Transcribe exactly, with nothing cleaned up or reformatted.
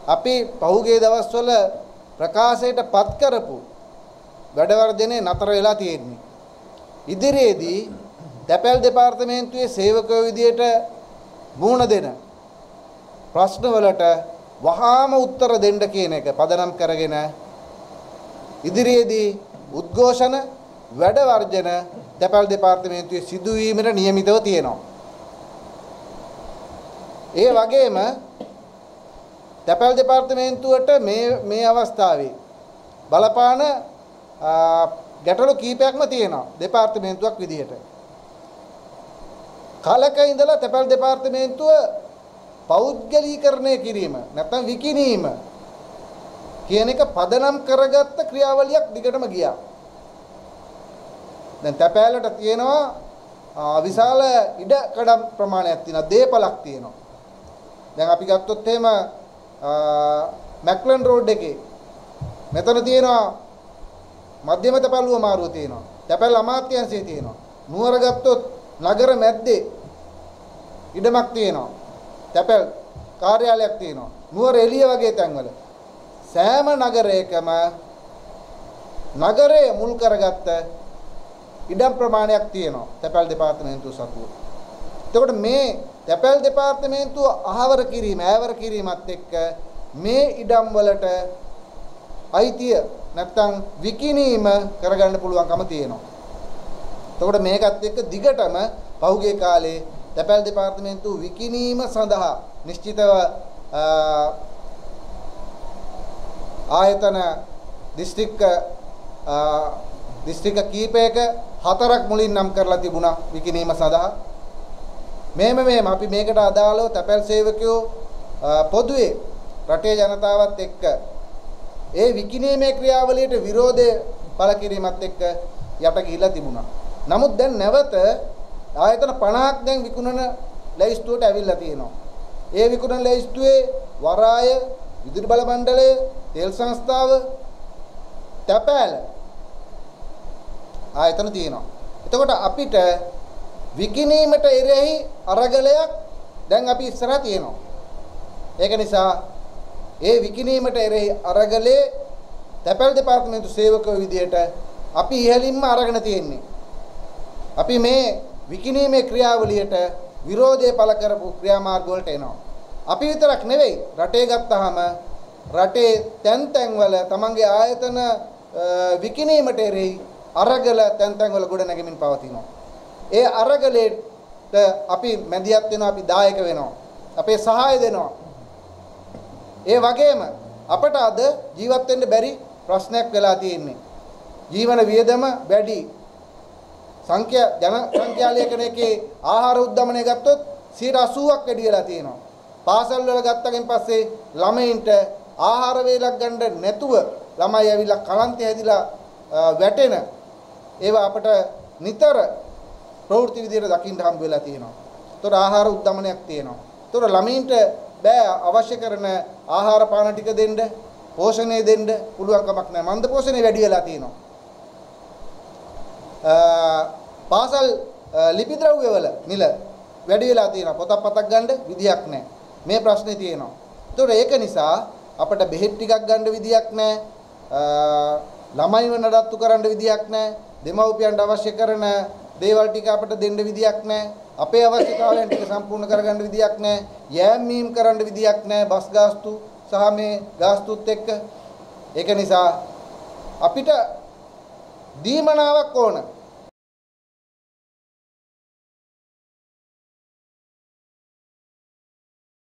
අපි පහුගිය දවස්වල ප්‍රකාශයට පත් කරපු වැඩ වර්ධනේ නතර වෙලා තියෙන්නේ. ඉදිරියේදී තැපැල් දෙපාර්තමේන්තුවේ සේවකයෝ විදියට මුහුණ දෙන ප්‍රශ්න වලට වහාම උත්තර දෙන්න කියන එක පදනම් කරගෙන ඉදිරියේදී උද්ඝෝෂණ වැඩ වර්ජන තැපැල් දෙපාර්තමේන්තුවේ සිදුවීමට නියමිතව තියෙනවා. ඒ වගේම තැපැල් දෙපාර්තමේන්තුවට මේ මේ අවස්ථාවේ බලපාන ගැටලු කීපයක්ම තියෙනවා දෙපාර්තමේන්තුවක් විදිහට. කාලක ඉඳලා තැපැල් දෙපාර්තමේන්තුව පෞද්ගලීකරණය කිරීම නැත්නම් විකිණීම කියන එක පදනම් කරගත්ත ක්‍රියාවලියක් දිගටම ගියා. දැන් තැපැලට තියෙනවා විශාල ඉඩ කඩම් ප්‍රමාණයක් තියෙනවා, දේපලක් තියෙනවා. දැන් අපි ගත්තොත් එහෙම මැක්ලන් රෝඩ් එකේ මෙතන තියෙනවා මධ්‍යම තැපැල්ුව මාරුව තියෙනවා. තැපැල් අමාත්‍යාංශය තියෙනවා. නුවර ගත්තොත් නගර මැද්දේ ඉඩමක් තියෙනවා. තැපැල් කාර්යාලයක් තියෙනවා. නුවර එළිය වගේ තැන්වල සෑම නගරයකම නගරය මුල් කරගත්ත ඉඩම් ප්‍රමාණයක් තියෙනවා තැපැල් දෙපාර්තමේන්තුව සතුව. එතකොට මේ තැපැල් දෙපාර්තමේන්තුව අහවර කිරීම, ඈවර කිරීමත් එක්ක මේ ඉඩම් වලට අයිතිය නැත්තම් විකිණීම කරගන්න පුළුවන්කම තියෙනවා. එතකොට මේකත් එක්ක දිගටම පහුගිය කාලේ තැපැල් දෙපාර්තමේන්තුව විකිණීම සඳහා නිශ්චිතව ආයතන දිස්ත්‍රික්ක දිස්ත්‍රික්ක කීපයක හතරක් මුලින් නම් කරලා තිබුණා විකිණීම සඳහා. මේම මේම අපි මේකට අදාළව තැපැල් සේවකයෝ පොදුවේ රටේ ජනතාවත් එක්ක ඒ විකිණීමේ ක්‍රියාවලියට විරෝධය පළ කිරීමත් එක්ක යට ගිහිලා තිබුණා. නමුත් දැන් නැවත ආයතන පනහක් දැන් විකුණන ලැයිස්තුවට ඇවිල්ලා තියෙනවා. ඒ විකුණන ලැයිස්තුවේ වරාය, විදුලි බල මණ්ඩලය, තෙල් සංස්ථාව, තැපැල ආයතන තියෙනවා. එතකොට අපිට විකිණීමට එරෙහි අරගලයක් දැන් අපි ඉස්සරහ තියෙනවා. ඒක නිසා ඒ විකිණීමට එරෙහි අරගලේ තැපැල් දෙපාර්තමේන්තු සේවකයෝ විදියට අපි ඉහළින්ම අරගෙන තියෙන්නේ. අපි මේ විකිණීමේ ක්‍රියාවලියට විරෝධය පළ කරපු ක්‍රියාමාර්ග වලට එනවා. අපි විතරක් නෙවෙයි, රටේ ගත්තාම රටේ තැන් තැන් වල තමන්ගේ ආයතන විකිණීමට එරෙහි අරගල තැන් තැන් වල ගොඩ නැගෙමින් පවතිනවා. ඒ අරගලයට අපි මැදිහත් වෙනවා, අපි දායක වෙනවා, අපේ සහාය දෙනවා. ඒ වගේම අපට අද ජීවත් වෙන්න බැරි ප්‍රශ්නයක් වෙලා තියෙන්නේ. ජීවන වියදම වැඩි. සංඛ්‍යා ජන සංඛ්‍යාලයකනකේ ආහාර උද්දමනය ගත්තොත් සියයට අසූවක් වැඩි වෙලා තියෙනවා. පාසල් වල ගත්තගෙන් පස්සේ ළමයින්ට ආහාර වේලක් ගන්න නැතුව ළමයි ඇවිල්ලා කලන්තේ හැදිලා වැටෙන ඒවා අපට නිතර ප්‍රවෘත්ති විදියට දකින්න හම්බ වෙලා තියෙනවා. ඒතොර ආහාර උද්දමනයක් තියෙනවා. ඒතොර ළමයින්ට බෑ අවශ්‍ය කරන ආහාර පාන ටික දෙන්න, පෝෂණය දෙන්න පුළුවන් කමක් නැහැ. මන්ද පෝෂණය වැඩි වෙලා තියෙනවා. පාසල් ලිපි ද්‍රව්‍ය වල මිල වැඩි වෙලා තියෙනවා. පොතක් පතක් ගන්න විදියක් නැහැ. මේ ප්‍රශ්නේ තියෙනවා. ඒතොර ඒක නිසා අපිට බෙහෙත් ටිකක් ගන්න විදියක් නැහැ. ළමයිව නඩත්තු කරන්න විදියක් නැහැ. දෙමව්පියන්ට අවශ්‍ය කරන දේවල් ටික අපිට දෙන්න විදියක් නැහැ. අපේ අවශ්‍යතාවයන් ටික සම්පූර්ණ කරගන්න විදියක් නැහැ. යෑම් මීම් කරන්න විදියක් නැහැ. බස් ගාස්තු සහ මේ ගාස්තුත් එක්ක. ඒක නිසා අපිට දීමනාවක් ඕන.